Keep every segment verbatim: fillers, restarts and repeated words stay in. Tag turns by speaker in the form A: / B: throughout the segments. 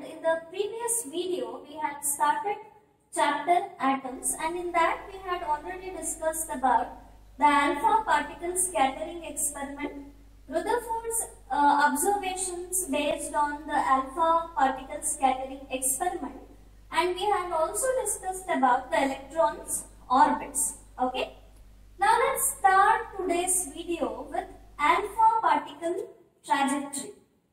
A: in the previous video we had started chapter atoms, and in that we had already discussed about the alpha particle scattering experiment, Rutherford's uh, observations based on the alpha particle scattering experiment, and we had also discussed about the electrons orbits. Okay. Now let's start today's video with alpha particle trajectory.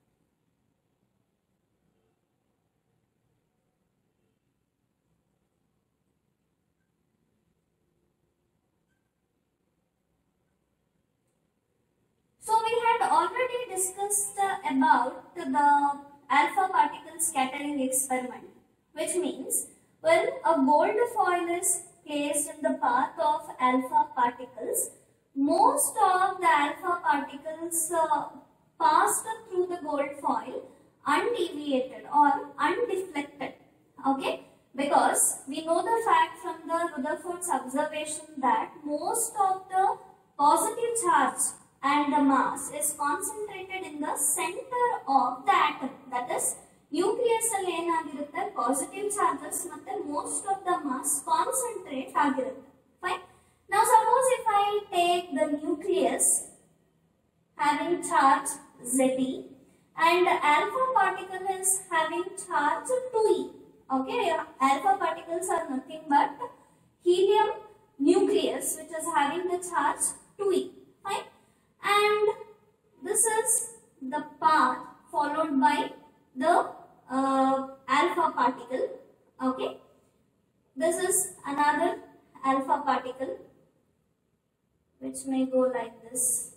A: So we had already discussed uh, about the alpha particle scattering experiment, which means when a gold foil is placed in the path of alpha particles, most of the alpha particles uh, passed through the gold foil undeviated or undeflected. Okay, because we know the fact from the Rutherford's observation that most of the positive charge and the mass is concentrated in the center of the atom, that is nucleus alli enagirutte positive charges matte most of the mass concentrate agirutte. Fine. Now suppose if I take the nucleus having charge Ze and alpha particle is having charge two e. Okay, alpha particles are nothing but helium nucleus which is having the charge two e. Fine. And this is the path followed by the uh, alpha particle. Okay, this is another alpha particle which may go like this.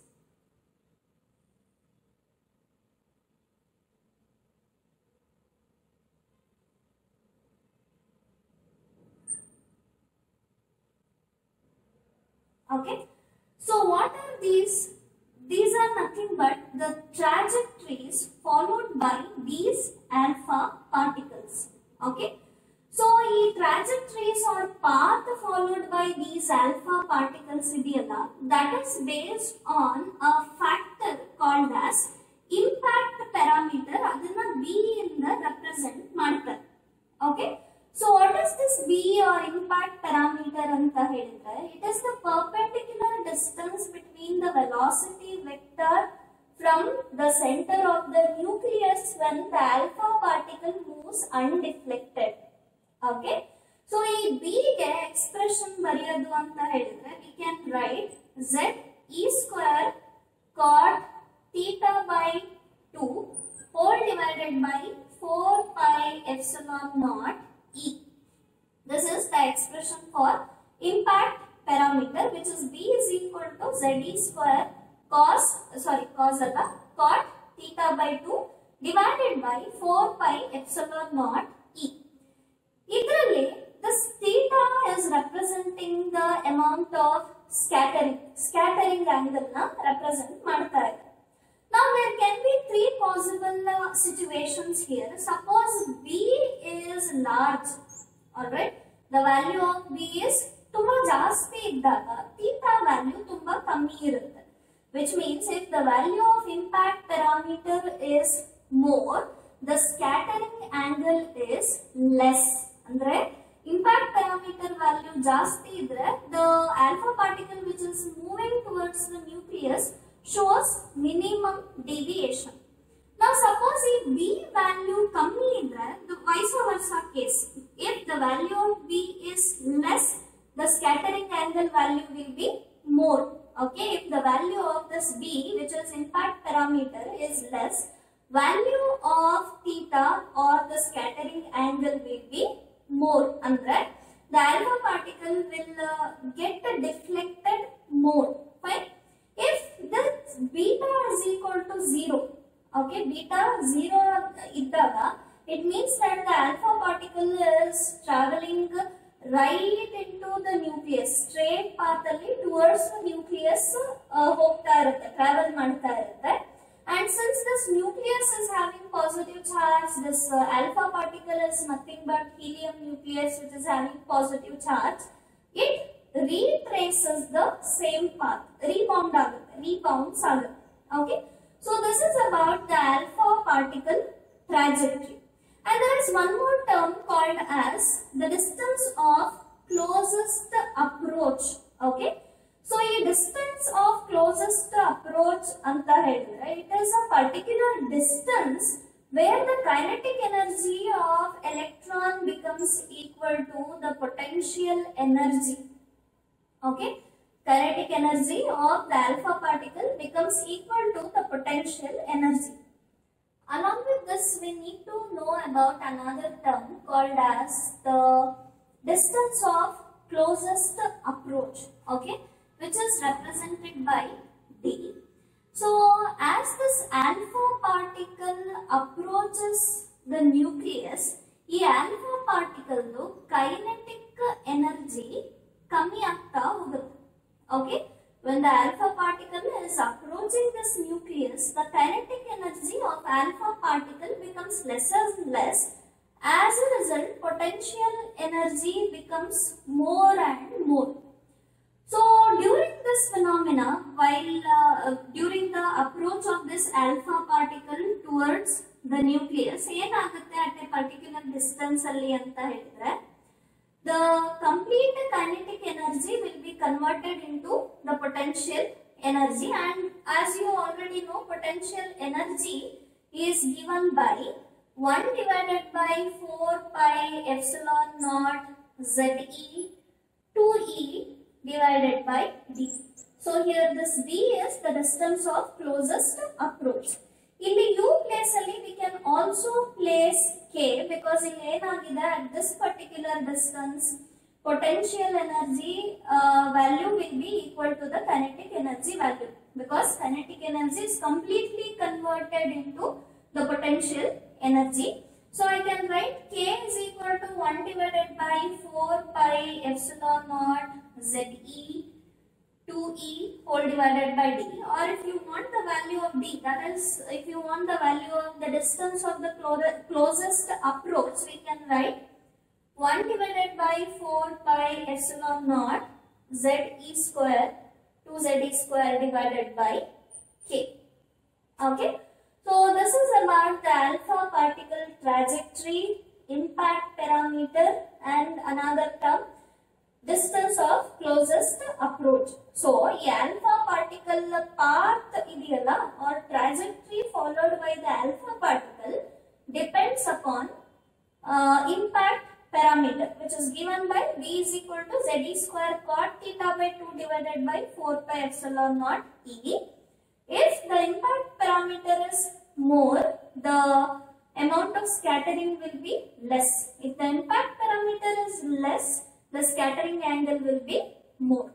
A: Okay, so what are these? These are nothing but the trajectories followed by these alpha particles. Okay. So, these trajectories or path followed by these alpha particles idiyalla, that is based on a factor called as impact parameter. Adana B in the represent marker. Okay. So, what is this B or impact parameter anta helidre? It is the perpendicular distance between the velocity vector from the center of the nucleus when the alpha particle moves undeflected. Okay. So, in B ge expression bariyadu anta helidre, we can write Z E square cot theta by two whole divided by four pi epsilon naught E. This is the expression for impact parameter, which is B is equal to Z E square cos, sorry, cos alba, cot theta by two divided by four pi epsilon naught E. Idralli, this theta is representing the amount of scattering, scattering angle na represent ಮಾಡ್ತಾರೆ. Now there can be three possible uh, situations here. Suppose B is large, alright. The value of B is ತುಂಬಾ ಜಾಸ್ತಿ ಇದ್ದಾಗ theta value ತುಂಬಾ ಕಮ್ಮಿ ಇರುತ್ತೆ. Which means if the value of impact parameter is more, the scattering angle is less. ಅಂದ್ರೆ impact parameter value ಜಾಸ್ತಿ ಇದ್ರೆ the alpha particle which is moving towards the nucleus shows minimum deviation. Now suppose if B value kammi idre, the vice versa case. If the value of B is less, the scattering angle value will be more. Okay, if the value of this B, which is impact parameter, is less, value of theta or the scattering angle will be more. Andre, the alpha particle will uh, get deflected more. Fine. If this beta is equal to zero, okay, beta zero iddaga, it means that the alpha particle is traveling right into the nucleus, straight path alli towards the nucleus uh, hogta irutte, travel ಮಾಡ್ತಾ ಇರುತ್ತೆ. And since this nucleus is having positive charge, this uh, alpha particle is nothing but helium nucleus which is having positive charge, it retraces the same path, rebound agutte, rebounds agutte. Okay, so this is about the alpha particle trajectory. And there called as the distance of closest approach. Okay, so a distance of closest approach anta helidre, it is a particular distance where the kinetic energy of electron becomes equal to the potential energy. Okay, kinetic energy of the alpha particle becomes equal to the potential energy. Along with this, we need to know about another term called as the distance of closest approach, okay, which is represented by D. So, as this alpha particle approaches the nucleus, ಈ alpha particle kinetic energy ಕಮ್ಮಿ ಆಗ್ತಾ ಹೋಗುತ್ತೆ. Okay, when the alpha particle is approaching this nucleus, the kinetic energy of alpha particle becomes lesser and less. As a result, potential energy becomes more and more. So, during this phenomena, while uh, during the approach of this alpha particle towards the nucleus, ಏನಾಗುತ್ತೆ at a particular distance ಅಲ್ಲಿ ಅಂತ ಹೇಳಿದ್ರೆ, the complete kinetic energy will be converted into the potential energy, and as you already know, potential energy is given by one divided by four pi epsilon naught Ze two E divided by D. So here this D is the distance of closest approach. In the U place alli we can also place K, because in enagide at this particular distance potential energy uh, value will be equal to the kinetic energy value, because kinetic energy is completely converted into the potential energy. So I can write K is equal to one divided by four pi epsilon naught Ze two E whole divided by D, or if you want the value of D, that is if you want the value of the distance of the closest approach, we can write one divided by four pi epsilon naught Ze square two Ze square divided by K. Okay, so this is about the alpha particle trajectory, impact parameter, and another term, distance of closest approach. So, ಈ alpha particle path ಇದೆಯಲ್ಲ or trajectory followed by the alpha particle depends upon uh, impact parameter, which is given by V is equal to Ze square cot theta by two divided by four pi epsilon naught E. If the impact parameter is more, the amount of scattering will be less. If the impact parameter is less, the scattering angle will be more.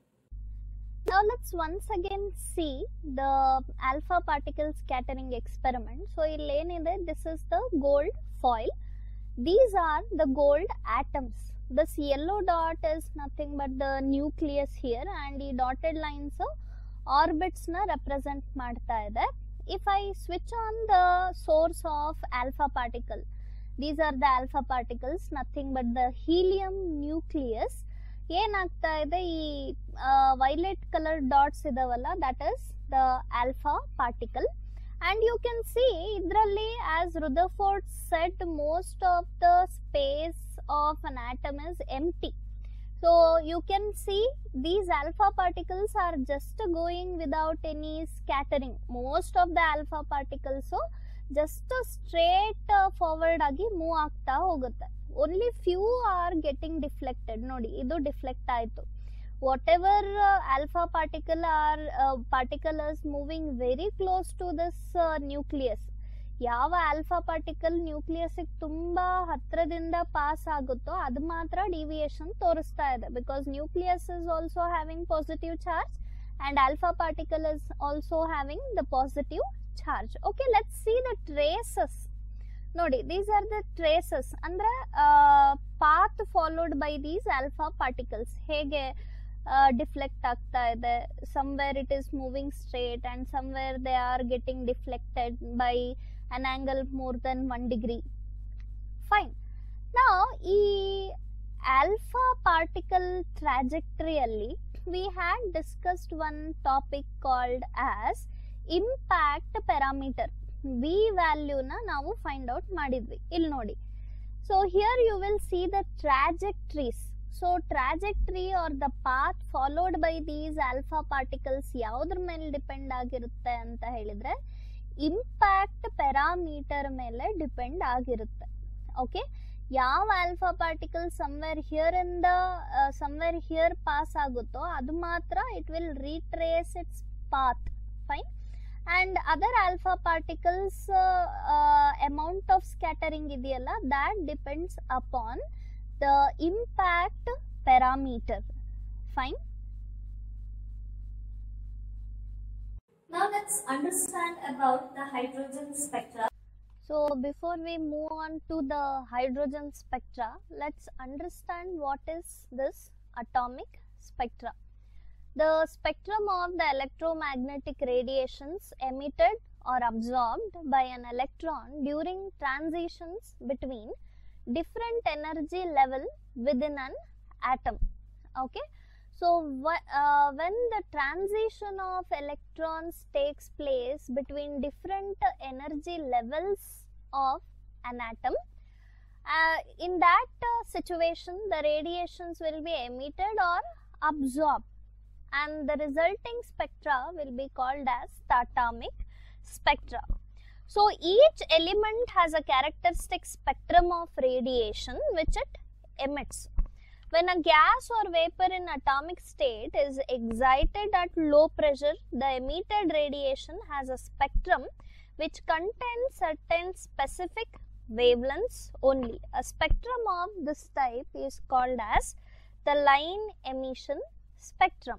B: Now let's once again see the alpha particle scattering experiment. So this is the gold foil. These are the gold atoms. This yellow dot is nothing but the nucleus here, and the dotted lines orbits na represent ಮಾಡ್ತಾ ಇದೆ. If I switch on the source of alpha particle, these are the alpha particles, nothing but the helium nucleus. ಏನಾಗ್ತಾ ಇದೆ, ಈ violet color dots ಇದವಲ್ಲ, that is the alpha particle. And you can see idralli, as Rutherford said, most of the space of an atom is empty. So you can see these alpha particles are just going without any scattering. Most of the alpha particles so just straight forward agi move ಆಗ್ತಾ ಹೋಗುತ್ತೆ. Only few are getting deflected. ನೋಡಿ, ಇದು deflect ಆಯ್ತು. Whatever uh, alpha particle are uh, particle is moving very close to this uh, nucleus. ಯಾವ alpha particle nucleus ಗೆ ತುಂಬಾ ಹತ್ರದಿಂದ pass ಆಗುತ್ತೋ ಅದು ಮಾತ್ರ ಡಿವಿಯೇಷನ್ ತೋರಿಸ್ತಾ ಇದೆ, because nucleus is also having positive charge and alpha particle is also having the positive charge. Okay, let's see the traces. ನೋಡಿ, these are the traces, ಅಂದ್ರೆ path followed by these alpha particles. ಹೇಗೆ deflect ಆಗ್ತಾ ಇದೆ, somewhere it is moving straight and somewhere they are getting deflected by an angle more than one degree. Fine. Now, ಈ alpha particle trajectory alli we had discussed one topic called as impact parameter. V value na ನಾವು find out ಮಾಡಿದ್ವಿ. ಇಲ್ಲಿ ನೋಡಿ, So here you will see the trajectories. So trajectory or the path followed by these alpha particles ಯಾವುದ್ರ ಮೇಲೆ depend ಆಗಿರುತ್ತೆ ಅಂತ ಹೇಳಿದ್ರೆ impact parameter ಮೇಲೆ ಡಿಪೆಂಡ್ ಆಗಿರುತ್ತೆ. ಓಕೆ, ಯಾವ ಆಲ್ಫಾ ಪಾರ್ಟಿಕಲ್ ಸಮ್ವೇರ್ ಹಿಯರ್ ಇಂದ ಸಮ್ವೇರ್ ಹಿಯರ್ ಪಾಸ್ ಆಗುತ್ತೋ ಅದು ಮಾತ್ರ it will retrace its path. Fine. And other alpha particles uh, uh, amount of scattering idiyalla, that depends upon the impact parameter. Fine.
A: Now let's understand about the hydrogen spectra.
B: So before we move on to the hydrogen spectra, let's understand what is this atomic spectra. The spectrum of the electromagnetic radiations emitted or absorbed by an electron during transitions between different energy level within an atom. Okay, so uh, when the transition of electrons takes place between different energy levels of an atom, uh, in that uh, situation the radiations will be emitted or absorbed, and the resulting spectra will be called as the atomic spectra. So each element has a characteristic spectrum of radiation which it emits. When a gas or vapor in atomic state is excited at low pressure, the emitted radiation has a spectrum which contains certain specific wavelengths only. A spectrum of this type is called as the line emission spectrum.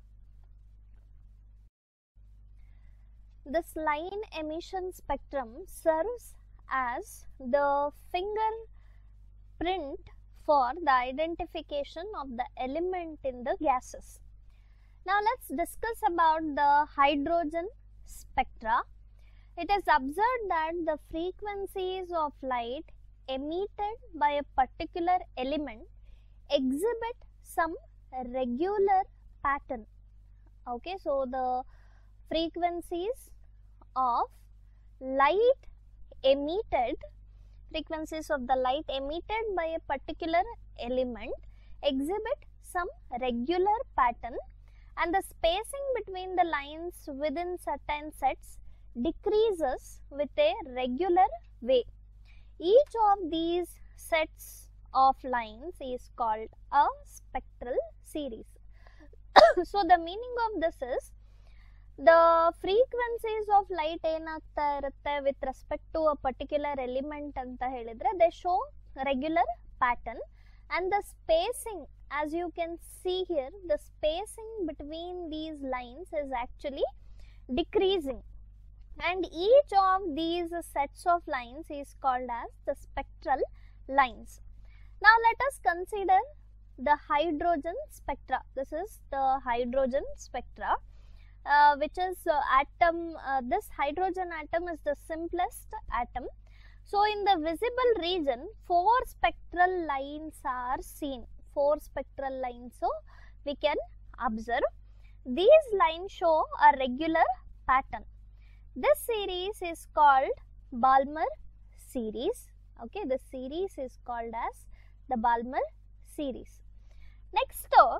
B: This line emission spectrum serves as the fingerprint for the identification of the element in the gases. Now let's discuss about the hydrogen spectra. It is observed that the frequencies of light emitted by a particular element exhibit some regular pattern. Okay, so the frequencies of light emitted frequencies of the light emitted by a particular element exhibit some regular pattern, and the spacing between the lines within certain sets decreases with a regular way. Each of these sets of lines is called a spectral series. So the meaning of this is, the frequencies of light ಏನಾಗ್ತಾ ಇರುತ್ತೆ with respect to a particular element ಅಂತ ಹೇಳಿದ್ರೆ they show regular pattern, and the spacing, as you can see here, the spacing between these lines is actually decreasing, and each of these sets of lines is called as the spectral lines. Now let us consider the hydrogen spectra. This is the hydrogen spectra. Uh, which is uh, atom, uh, this hydrogen atom is the simplest atom. So in the visible region, four spectral lines are seen, four spectral lines, so we can observe. These lines show a regular pattern. This series is called Balmer series. Okay, this series is called as the Balmer series. Next, uh,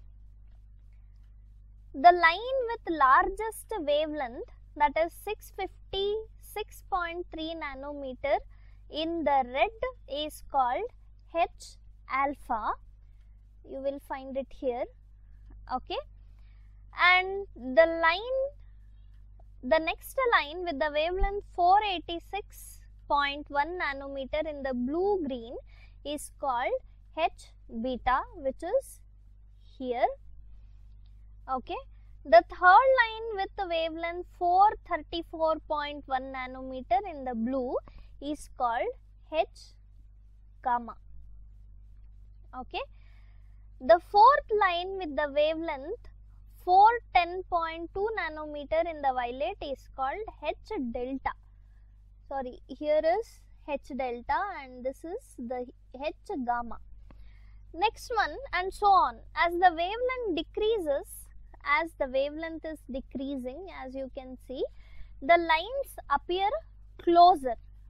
B: the line with largest wavelength, that is six hundred fifty-six point three nanometer in the red, is called H alpha. You will find it here. Okay, and the line, the next line with the wavelength four hundred eighty-six point one nanometer in the blue green is called H beta, which is here. Okay, the third line with the wavelength four hundred thirty-four point one nanometer in the blue is called H gamma. Okay, the fourth line with the wavelength four hundred ten point two nanometer in the violet is called H delta. Sorry, here is H delta and this is the H gamma. Next one, and so on. As the wavelength decreases, as the wavelength is decreasing, as you can see, the lines appear closer.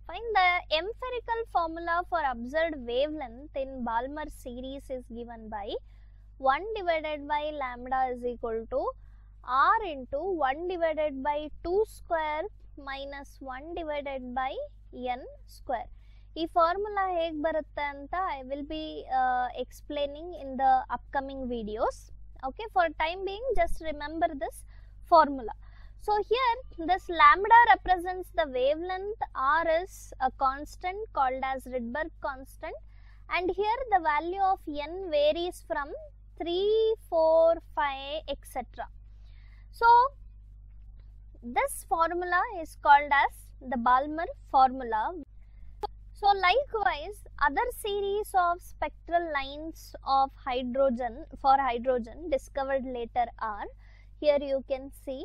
B: Fine. The empirical formula for observed wavelength in Balmer series is given by one divided by lambda is equal to r into one divided by two square minus one divided by n square. ಈ formula ಹೇಗೆ ಬರುತ್ತೆ ಅಂತ I will be explaining in the upcoming videos. Okay, for time being just remember this formula. So here this lambda represents the wavelength, r is a constant called as Rydberg constant, and here the value of n varies from three, four, five, et cetera. So this formula is called as the Balmer formula. So likewise, other series of spectral lines of hydrogen for hydrogen discovered later are, here you can see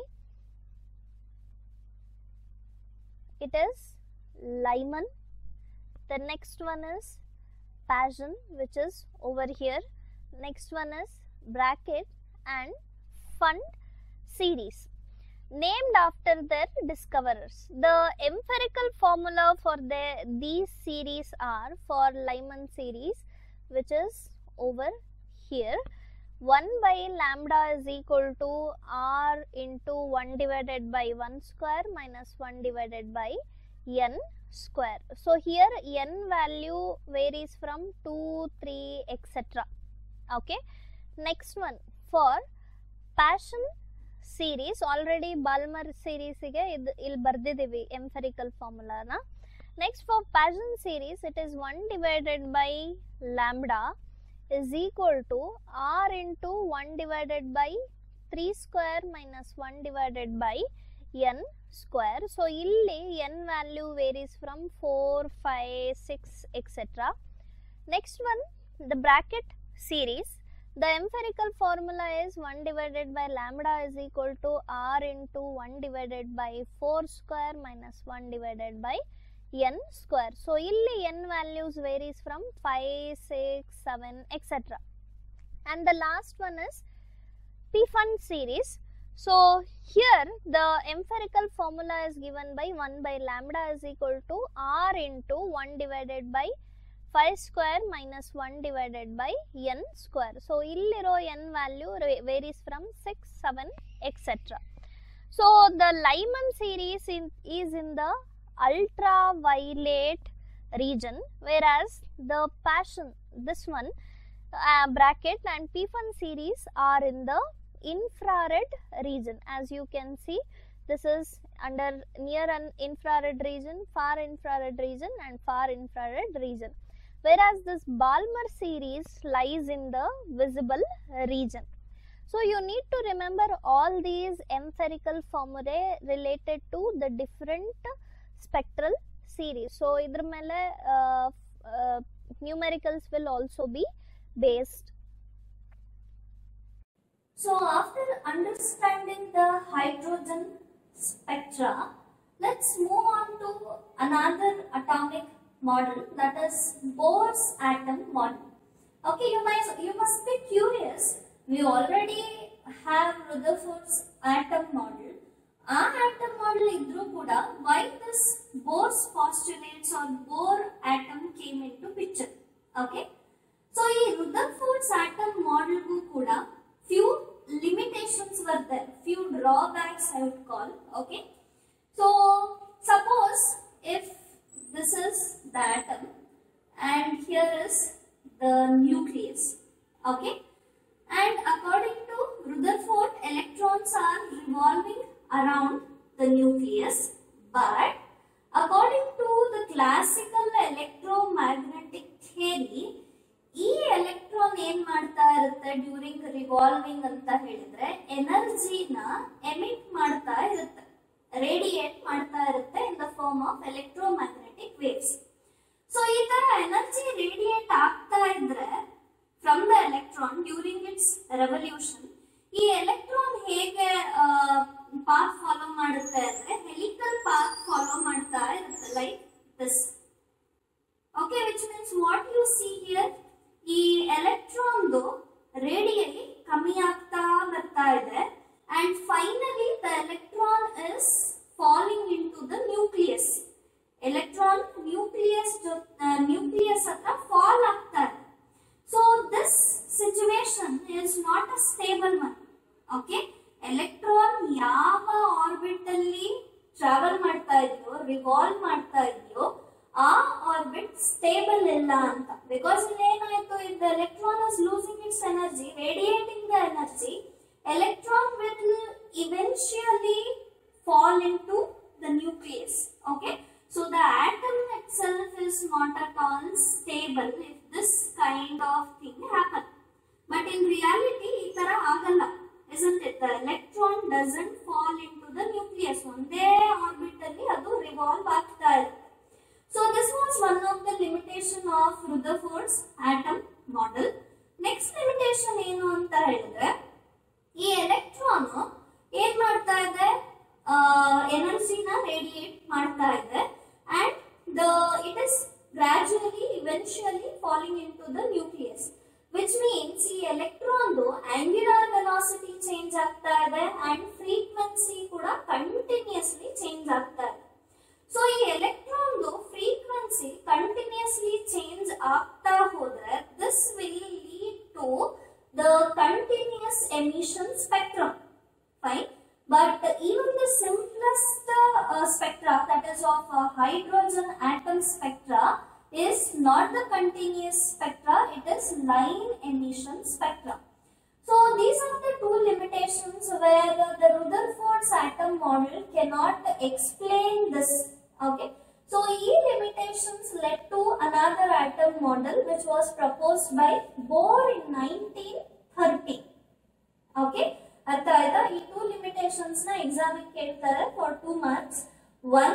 B: it is Lyman, the next one is Paschen, which is over here, next one is Brackett and Pfund series, named after their discoverers. The empirical formula for the, these series are for Lyman series, which is over here. one by lambda is equal to r into one divided by one square minus one divided by n square. So here n value varies from two, three, et cetera. Okay. Next one for Paschen series, already Balmer series ige il bardidivi empirical formula na. Next for Paschen series, it is one divided by lambda is equal to r into one divided by three square minus one divided by n square. So illi n value varies from four, five, six, et cetera. Next one, the Brackett series. The empirical formula is one divided by lambda is equal to r into one divided by four square minus one divided by n square. So illi n values varies from five, six, seven, et cetera. And the last one is Pfund series. So here the empirical formula is given by one by lambda is equal to r into one divided by five square minus one divided by n square. So illiro n value varies from six, seven, et cetera. So the Lyman series in, is in the ultraviolet region, whereas the Paschen, this one, uh, Brackett and Pfund series are in the infrared region. As you can see, this is under near an infrared region, far infrared region and far infrared region, whereas this Balmer series lies in the visible region. So you need to remember all these empirical formulae related to the different spectral series. So idr mele uh, uh, numericals will also be based.
A: So after understanding the hydrogen spectra, let's move on to another atomic model, that is Bohr's atom model. Okay, you must, you must be curious. We already have Rutherford's atom model. Our atom model idru kuda, why this Bohr's postulates or Bohr atom came into picture. Okay, so ee Rutherford's atom model ku kuda few limitations were there, few drawbacks I would call. Okay, so suppose if this is the atom and here is the nucleus. Okay, and according to Rutherford, electrons are revolving around the nucleus, but according to the classical electromagnetic theory, ಈ electron ಏನ್ ಮಾಡ್ತಾ ಇರುತ್ತೆ during revolving ಅಂತ ಹೇಳಿದ್ರೆ ಎನರ್ಜಿನ emit ಮಾಡ್ತಾ ಇರುತ್ತೆ, radiate ಮಾಡ್ತಾ ಇರುತ್ತೆ in the form of electromagnetic waves. So ಈ ತರ ಎನರ್ಜಿ ರೇಡಿಯೇಟ್ ಆಗ್ತಾ ಇದ್ರೆ from the electron during its revolution, ಈ ಎಲೆಕ್ಟ್ರಾನ್ ಹೇಗೆ ಪಾತ್ ಫಾಲೋ ಮಾಡುತ್ತೆ ಅಂದ್ರೆ ಹೆಲಿಕಲ್ ಪಾತ್ ಫಾಲೋ ಮಾಡ್ತಾ ಇರುತ್ತೆ, like this. Okay, which means what you see here, ಈ ಎಲೆಕ್ಟ್ರಾನ್ದು ರೇಡಿಯಲಿ ಕಮ್ಮಿ ಆಗ್ತಾ ಬರ್ತಾ ಇದೆ and finally the electron is falling into the nucleus. electron nucleus uh, nucleus hatra fall ಆಗ್ತಾ ಇದೆ. So this situation is not a stable one. Okay, electron ಯಾವ orbit ಅಲ್ಲಿ travel ಮಾಡ್ತಾ ಇದೆಯೋ, revolve ಮಾಡ್ತಾ ಇದೆಯೋ, ಆ orbit stable ಇಲ್ಲ ಅಂತ. Because ಇಲ್ಲಿ ಏನಾಯ್ತು, if the electron is losing its energy, radiating the energy, electron will eventually fall into the nucleus. Okay, so the atom itself is not at all stable if this kind of thing happen. But in reality ಈ ತರ ಆಗಲ್ಲ, isn't it? The electron doesn't fall into the nucleus. ಒಂದೇ orbit ಅಲ್ಲಿ ಅದು revolve ಆಗ್ತಾ ಇರುತ್ತೆ. So this was one of the limitation of Rutherford's atom model. Next limitation ಏನು ಅಂತ ಹೇಳಿದ್ರೆ, ಈ ಎಲೆಕ್ಟ್ರಾನ್ ಏನ್ ಮಾಡ್ತಾ ಇದೆ, ಎನರ್ಜಿನ ರೇಡಿಯೇಟ್ ಮಾಡ್ತಾ ಇದೆ and the it is gradually eventually falling into the nucleus, which means ಈ ಎಲೆಕ್ಟ್ರಾನ್ angular velocity change ಆಗ್ತಾ ಇದೆ and frequency ಕೂಡ continuously change ಆಗ್ತಾ ಇದೆ. So ಈ ಎಲೆಕ್ಟ್ರಾನ್ frequency continuously change ಆಗ್ತಾ ಹೋದ್ರೆ this will lead to the continuous emission spectrum. Fine. But even the simplest uh, spectra, that is of uh, hydrogen atom spectra, is not the continuous spectra, it is line emission spectra. So these are the two limitations where uh, the Rutherford's atom model cannot explain this. Okay, so these limitations led to another atom model which was proposed by Bohr in nineteen thirty. Okay, ಅರ್ಥ ಆಯ್ತಾ? ಈ two limitations ನ exam ಕೇಳ್ತಾರೆ for two marks. One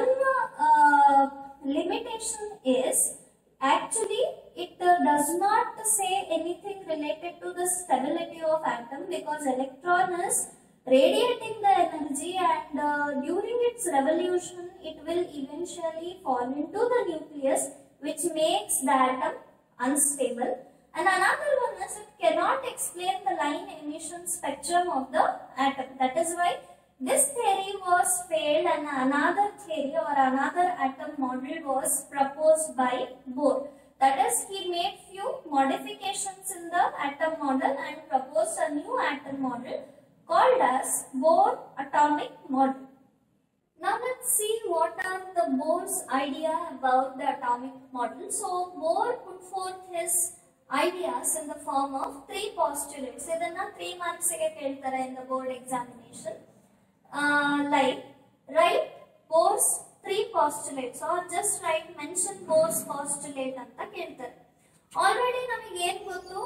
A: limitation is actually it uh, does not say anything related to the stability of atom, because electron is radiating the energy and uh, during its revolution it will eventually fall into the nucleus, which makes the atom unstable. And another one is it cannot explain the line emission spectrum of the atom. That is why this theory was failed and another theory or another atom model was proposed by Bohr. That is, he made few modifications in the atom model and proposed a new atom model called as Bohr atomic model. Now let's see what are the Bohr's idea about the atomic model. So Bohr put forth his ideas in the form of three postulates. Idanna three marks ge keltare in the board examination. Uh, like write Bohr's three postulates or just write mention Bohr's postulate anta keltare. Already namage ಏನು ಗೊತ್ತು,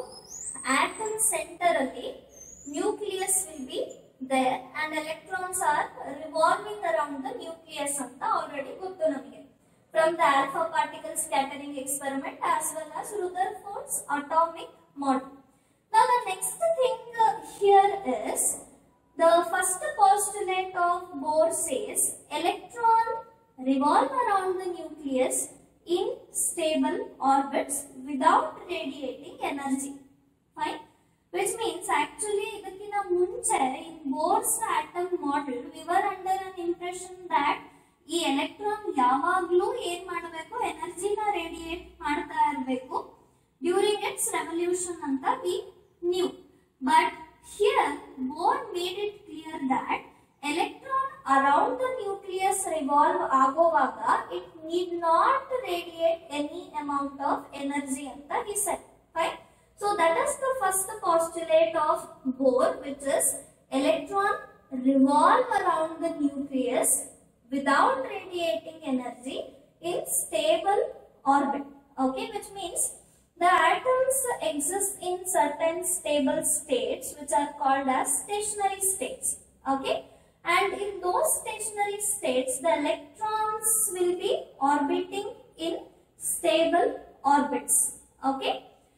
A: atom center alli nucleus will be there and electrons are revolving around the nucleus anta already ಗೊತ್ತು ನಮಗೆ from the alpha particle scattering experiment as well as Rutherford's atomic model. Now the next thing uh, here is the first postulate of Bohr says electron revolve around the nucleus in stable orbits without radiating energy. Fine. Which means actually idakina munche in Bohr's atom model we were under an impression that ಈ electron ಯಾವಾಗಲೂ ಏನ್ ಮಾಡಬೇಕು, ಎನರ್ಜಿನ radiate ಮಾಡ್ತಾ ಇರಬೇಕು during its revolution ಅಂತ we knew. But here Bohr made it clear that electron around the nucleus revolve ಆಗೋವಾಗ it need not radiate any amount of energy ಅಂತ he said. Fine. So that is the first postulate of Bohr, which is electron revolve around the nucleus without radiating energy in stable orbit. Okay, which means the atoms exist in certain stable states which are called as stationary states. Okay, and in those stationary states the electrons will be orbiting in stable orbits. Okay,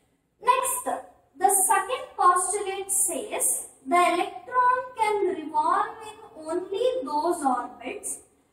A: next the second postulate says the electron can revolve in only those orbits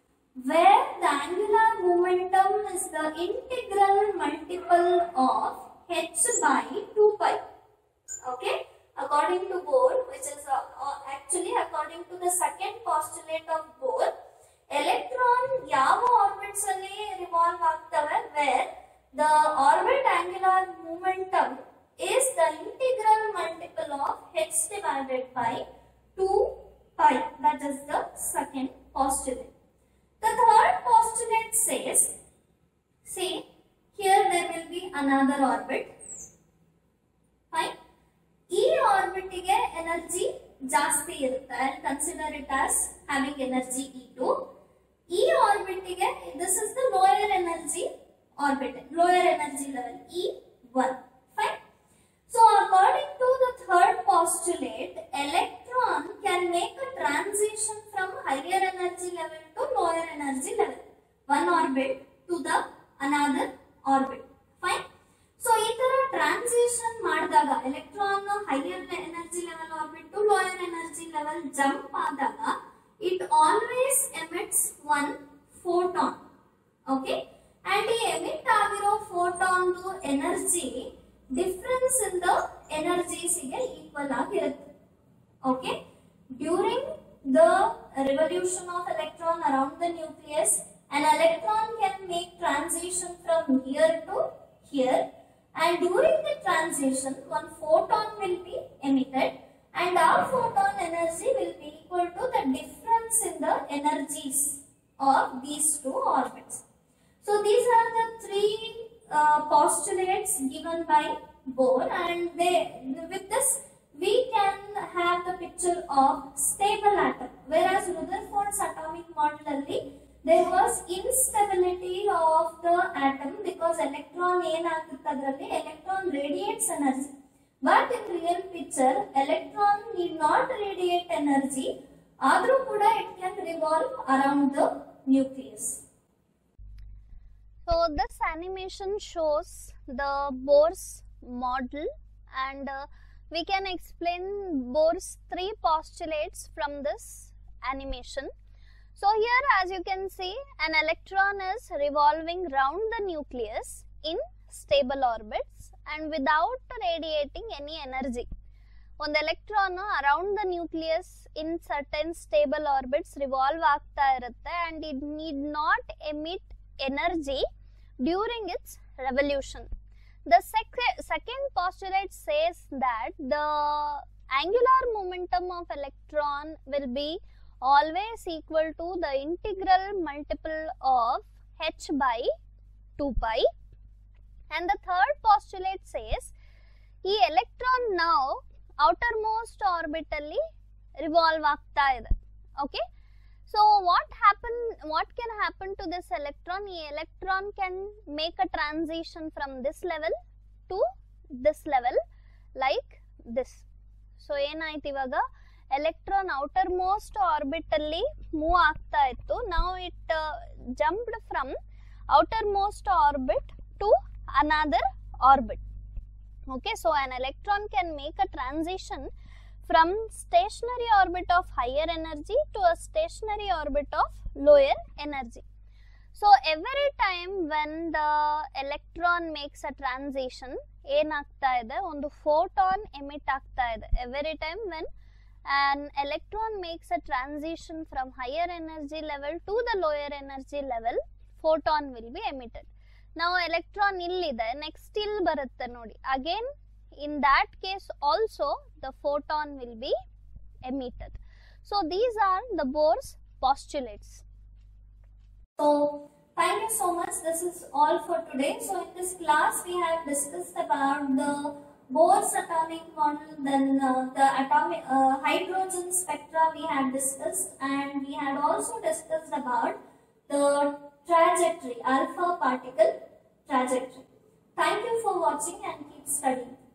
A: where the angular momentum is the integral multiple of h by two pi. Okay, according to Bohr, which is uh, uh, actually according to the second postulate of Bohr, electron ಯಾವ orbits ಅಲ್ಲಿ revolve ಆಗ್ತವೆ where the orbit angular momentum is the integral multiple of h divided by two pi. That is the second postulate. The third postulate says, see, here there will be another orbit. Fine. E orbit ಗೆ energy ಜಾಸ್ತಿ ಇರುತ್ತೆ. I'll consider it as having energy E two. E orbit ಗೆ, this is the lower energy orbit, lower energy level E one. Fine. So according to the third postulate, electron can make a transition from higher energy level to lower energy level, one orbit to the another orbit. Fine. So ಈ ತರ transition ಮಾಡಿದಾಗ electron higher energy level orbit to lower energy level jump ಆದಾಗ it always emits one photon. Okay, and ಈ emit ಆಗಿರೋ photon energy difference in the energies ಗೆ equal ಆಗಿರುತ್ತೆ. Okay, during the revolution of electron around the nucleus, an electron can make transition from here to here, and during the transition one photon will be emitted, and our photon energy will be equal to the difference in the energies of these two orbits. So these are the three uh, postulates given by Bohr, and they, with this we can have the picture of stable atom, whereas Rutherford's atomic model alli there was instability of the atom because electron ಏನಾಗುತ್ತೆ ಅದರಲ್ಲಿ electron radiates energy, but in real picture electron need not radiate energy, ಆದರೂ ಕೂಡ it can revolve around the nucleus.
B: So this animation shows the Bohr's model, and uh, we can explain Bohr's three postulates from this animation. So here, as you can see, an electron is revolving round the nucleus in stable orbits and without radiating any energy. One electron around the nucleus in certain stable orbits revolve ಆಗ್ತಾ ಇರುತ್ತೆ, and it need not emit energy during its revolution. The sec second postulate says that the angular momentum of electron will be always equal to the integral multiple of h by two pi. And the third postulate says, ಈ electron now outermost orbit alli revolve ಆಗ್ತಾ ಇದೆ. Okay, so what happen what can happen to this electron? ಈ electron can make a transition from this level to this level like this. So ಏನಾಯ್ತು ಇವಾಗ electron outermost orbit alli move ಆಗ್ತಾ ಇತ್ತು. Now it uh, jumped from outermost orbit to another orbit. Okay, so an electron can make a transition from stationary orbit of higher energy to a stationary orbit of lower energy. So every time when the electron makes a transition, ಏನಾಗ್ತಾ ಇದೆ, ಒಂದು photon emit ಆಗ್ತಾ ಇದೆ. Every time when an electron makes a transition from higher energy level to the lower energy level, photon will be emitted. Now electron illide, next ill barutte nodi. Again, in that case also the photon will be emitted. So these are the Bohr's postulates.
A: So thank you so much. This is all for today. So in this class we have discussed about the Bohr's atomic model, then uh, the atomic uh, hydrogen spectra we had discussed, and we had also discussed about the trajectory, alpha particle trajectory. Thank you for watching and keep studying.